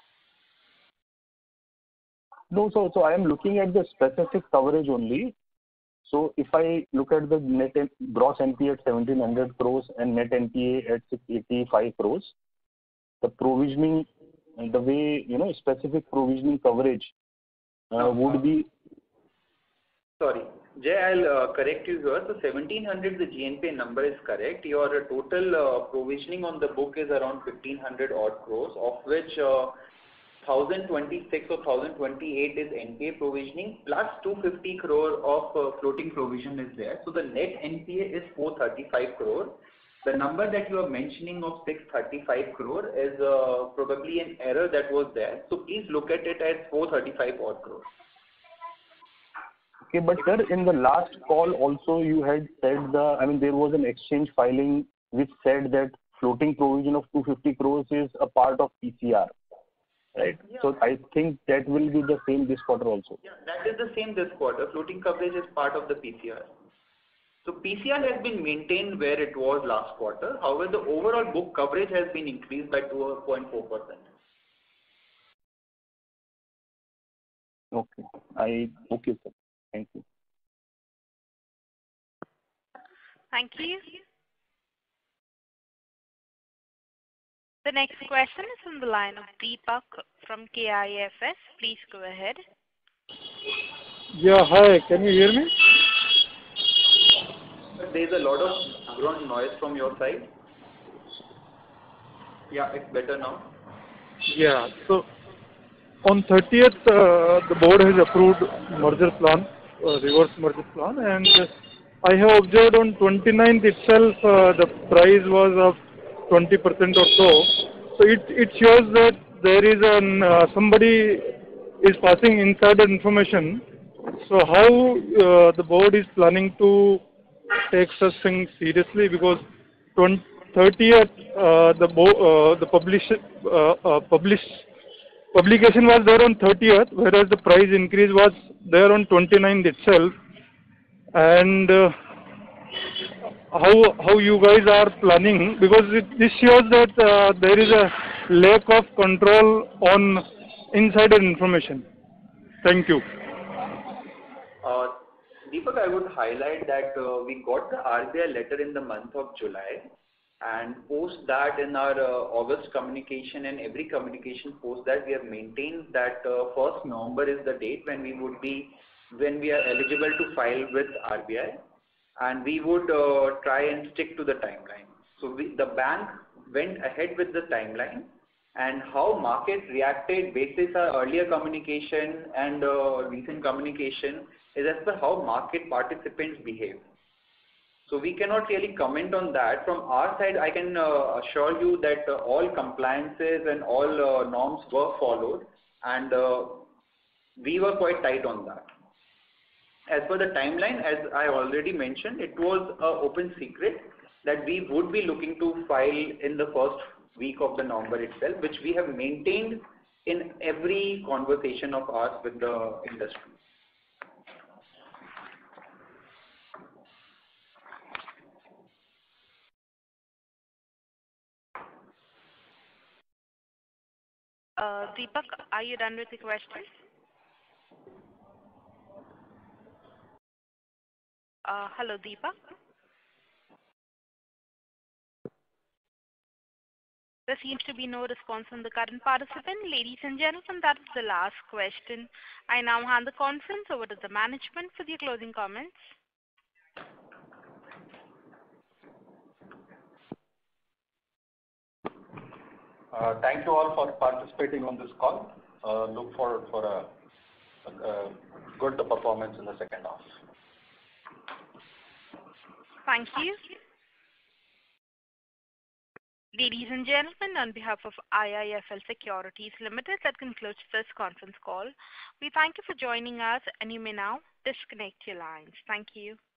Speaker 14: No, so, so I am looking at the specific coverage only. So if I look at the net gross N P A at seventeen hundred crores and net N P A at six eighty-five crores, the provisioning, the way, you know, specific provisioning coverage uh, would be.
Speaker 6: Sorry, Jay, I'll uh, correct you here. So seventeen hundred, the G N P A number is correct. Your total uh, provisioning on the book is around fifteen hundred odd crores, of which uh, one thousand twenty-six or one thousand twenty-eight is N P A provisioning plus two hundred fifty crore of uh, floating provision is there. So the net N P A is four hundred thirty-five crore. The number that you are mentioning of six hundred thirty-five crore is uh, probably an error that was there. So please look at it as four hundred thirty-five odd crore.
Speaker 14: Okay, but sir, in the last call also you had said the, I mean, there was an exchange filing which said that floating provision of two hundred fifty crores is a part of P C R. Right. Yeah. So I think that will be the same this quarter also.
Speaker 6: Yeah, that is the same this quarter. Floating coverage is part of the P C R. So P C R has been maintained where it was last quarter. However, the overall book coverage has been increased by two point four percent.
Speaker 14: Okay. I okay, sir. Thank you.
Speaker 1: Thank you. The next question is from the line of Deepak from K I F S. Please go ahead.
Speaker 15: Yeah, hi. Can you hear me?
Speaker 6: There is a lot of background noise from your side. Yeah, it's better now.
Speaker 15: Yeah. So on thirtieth, uh, the board has approved merger plan, uh, reverse merger plan, and I have observed on twenty-ninth itself uh, the price was of twenty percent or so. So it it shows that there is an uh, somebody is passing insider information. So how uh, the board is planning to take such things seriously, because thirtieth uh, the bo- uh, the publish uh, uh, publish publication was there on thirtieth, whereas the price increase was there on twenty-ninth itself. And uh, how how you guys are planning, because it, this shows that uh, there is a lack of control on insider information. Thank you.
Speaker 6: Uh, Deepak, I would highlight that uh, we got the R B I letter in the month of July, and post that in our uh, August communication and every communication post that, we have maintained that uh, first November is the date when we would be, when we are eligible to file with R B I, and we would uh, try and stick to the timeline. So we, the bank went ahead with the timeline, and how market reacted basis our earlier communication and uh, recent communication is as per how market participants behave. So we cannot really comment on that. From our side, I can uh, assure you that uh, all compliances and all uh, norms were followed, and uh, we were quite tight on that. As per the timeline, as I already mentioned, it was an open secret that we would be looking to file in the first week of the November itself, which we have maintained in every conversation of ours with the industry.
Speaker 1: Uh, Deepak, are you done with the question? Uh, hello, Deepak. There seems to be no response from the current participant. Ladies and gentlemen, that is the last question. I now hand the conference over to the management for the closing comments.
Speaker 3: Uh, thank you all for participating on this call. Uh, look forward for a, a, a good performance in the second half.
Speaker 1: Thank you. Ladies and gentlemen, on behalf of I I F L Securities Limited, that concludes this conference call. We thank you for joining us, and you may now disconnect your lines. Thank you.